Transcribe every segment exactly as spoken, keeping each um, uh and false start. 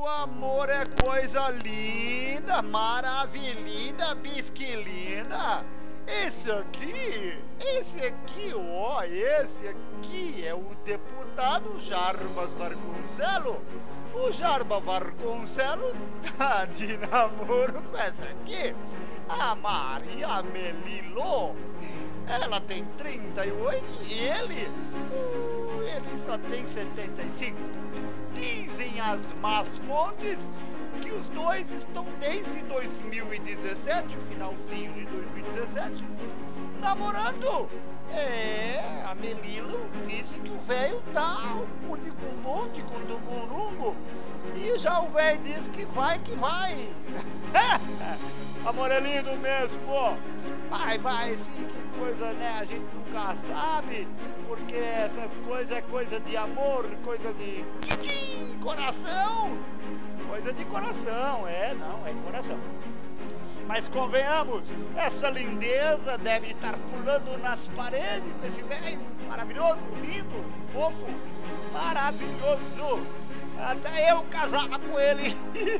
meu amor, é coisa linda, maravilhinda, bisquilinda. Esse aqui, esse aqui, ó, esse aqui é o deputado Jarbas Vasconcelos. O Jarbas Vasconcelos tá de namoro com essa aqui, a Maria Melilo. Ela tem trinta e oito e ele, uh, ele só tem setenta e cinco. Dizem as más fontes que os dois estão desde dois mil e dezessete, finalzinho de dois mil e dezessete, namorando. É, a Melilo disse que o velho tá com monte, com tucurumbo, e já o velho disse que vai, que vai. Amor, é lindo mesmo. Vai, vai, sim, que coisa, né? A gente nunca sabe, porque essas coisas é coisa de amor, coisa de coração. Coisa de coração, é, não, é coração. Mas convenhamos, essa lindeza deve estar pulando nas paredes desse velho maravilhoso, lindo, fofo, maravilhoso. Até eu casava com ele.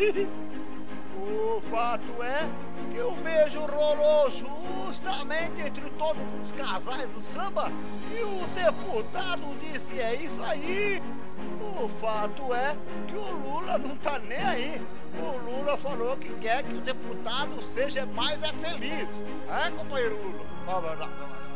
O fato é que o beijo rolou justamente entre todos os casais do samba e o deputado disse, é isso aí. O fato é que o Lula não tá nem aí. O Lula falou que quer que o deputado seja mais é feliz. É, companheiro Lula?